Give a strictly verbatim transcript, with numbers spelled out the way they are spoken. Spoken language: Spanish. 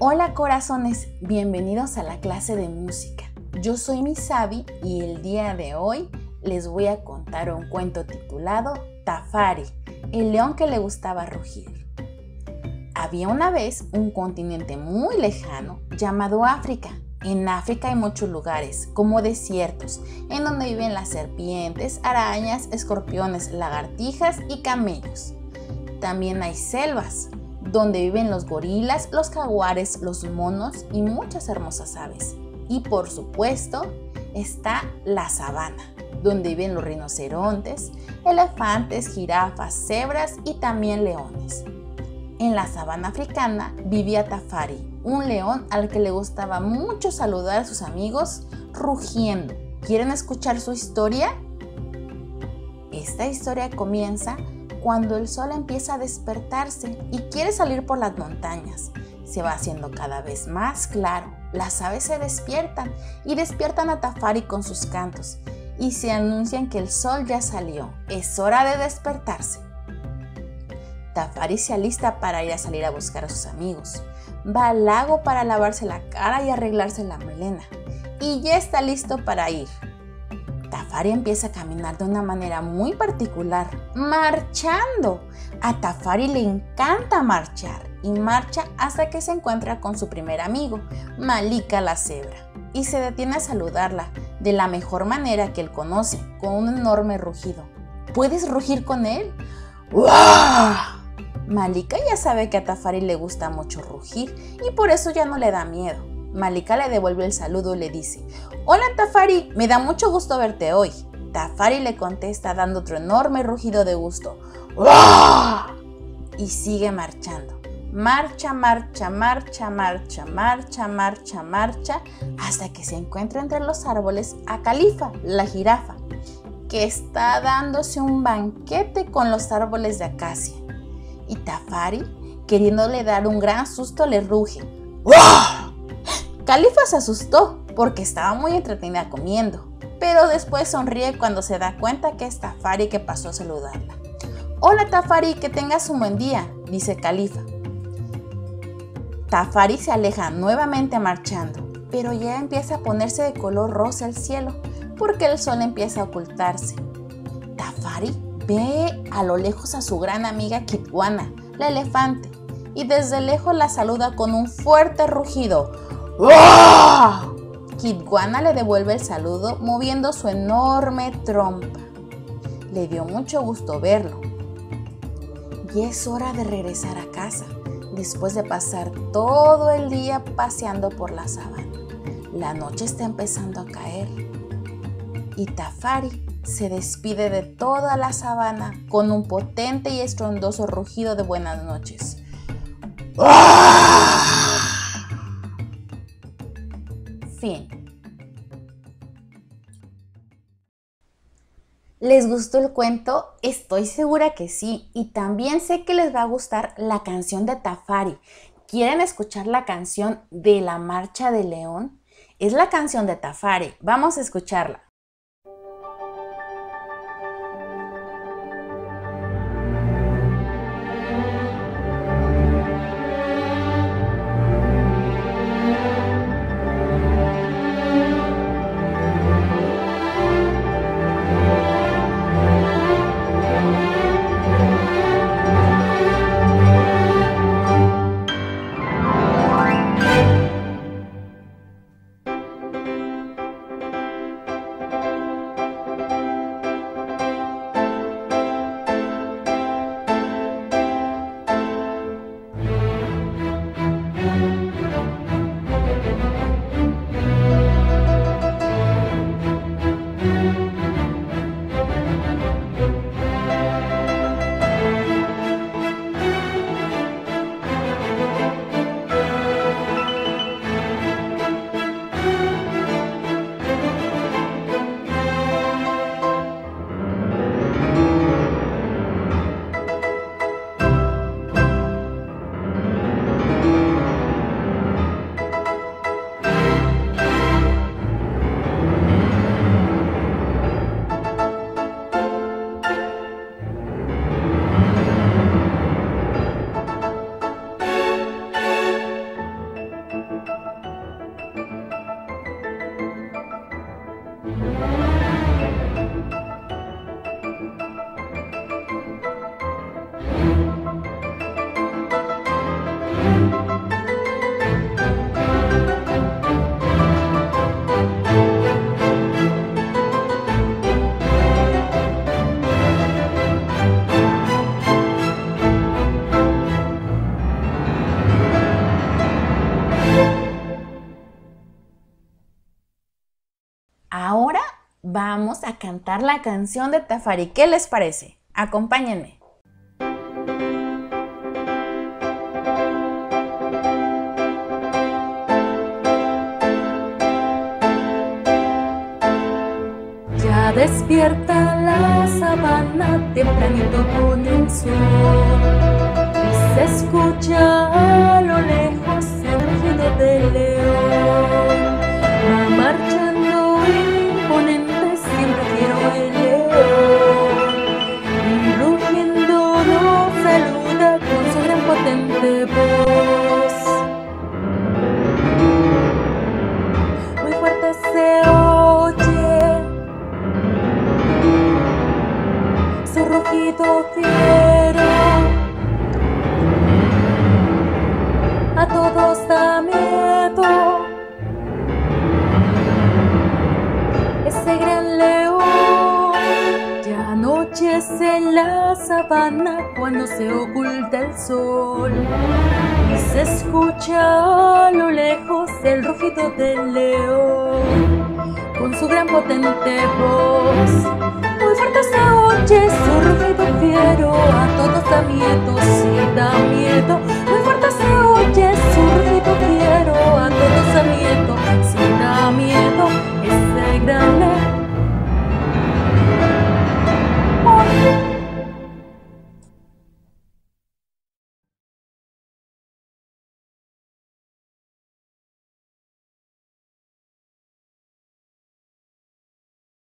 Hola corazones, bienvenidos a la clase de música. Yo soy Misabi y el día de hoy les voy a contar un cuento titulado Tafari, el león que le gustaba rugir. Había una vez un continente muy lejano llamado África. En África hay muchos lugares, como desiertos, en donde viven las serpientes, arañas, escorpiones, lagartijas y camellos. También hay selvas, donde viven los gorilas, los jaguares, los monos y muchas hermosas aves. Y por supuesto, está la sabana, donde viven los rinocerontes, elefantes, jirafas, cebras y también leones. En la sabana africana vivía Tafari, un león al que le gustaba mucho saludar a sus amigos rugiendo. ¿Quieren escuchar su historia? Esta historia comienza cuando el sol empieza a despertarse y quiere salir por las montañas. Se va haciendo cada vez más claro. Las aves se despiertan y despiertan a Tafari con sus cantos y se anuncian que el sol ya salió. Es hora de despertarse. Tafari se alista para ir a salir a buscar a sus amigos. Va al lago para lavarse la cara y arreglarse la melena. Y ya está listo para ir. Tafari empieza a caminar de una manera muy particular, marchando. A Tafari le encanta marchar y marcha hasta que se encuentra con su primer amigo, Malika la cebra, y se detiene a saludarla de la mejor manera que él conoce, con un enorme rugido. ¿Puedes rugir con él? ¡Uah! Malika ya sabe que a Tafari le gusta mucho rugir y por eso ya no le da miedo. Malika le devuelve el saludo y le dice: «Hola Tafari, me da mucho gusto verte hoy». Tafari le contesta dando otro enorme rugido de gusto. ¡Uah! Y sigue marchando. Marcha, marcha, marcha, marcha, marcha, marcha, marcha, hasta que se encuentra entre los árboles a Califa, la jirafa, que está dándose un banquete con los árboles de acacia. Y Tafari, queriéndole dar un gran susto, le ruge. ¡Uah! Califa se asustó porque estaba muy entretenida comiendo, pero después sonríe cuando se da cuenta que es Tafari que pasó a saludarla. «Hola Tafari, que tengas un buen día», dice Califa. Tafari se aleja nuevamente marchando, pero ya empieza a ponerse de color rosa el cielo porque el sol empieza a ocultarse. Tafari ve a lo lejos a su gran amiga Kidwana, la elefante, y desde lejos la saluda con un fuerte rugido. ¡Uah! Kidwana le devuelve el saludo moviendo su enorme trompa. Le dio mucho gusto verlo. Y es hora de regresar a casa, después de pasar todo el día paseando por la sabana. La noche está empezando a caer y Tafari se despide de toda la sabana con un potente y estruendoso rugido de buenas noches. ¡Ah! Fin. ¿Les gustó el cuento? Estoy segura que sí, y también sé que les va a gustar la canción de Tafari. ¿Quieren escuchar la canción de la Marcha del León? Es la canción de Tafari. Vamos a escucharla. vamos a cantar la canción de Tafari. ¿Qué les parece? Acompáñenme. Ya despierta la sabana tempranito con el sol y se escucha a lo lejos el rugido del león. Va marchando imponente, siempre quiero el león, y rugiendo nos saluda con su gran potente voz. Muy fuerte se oye su rugido fiero, a todos da miedo ese gran león. Ya anochece en la sabana cuando se oculta el sol y se escucha a lo lejos el rugido del león con su gran potente voz. Muy fuerte se oye su rugido fiero, a todos da miedo, sí da miedo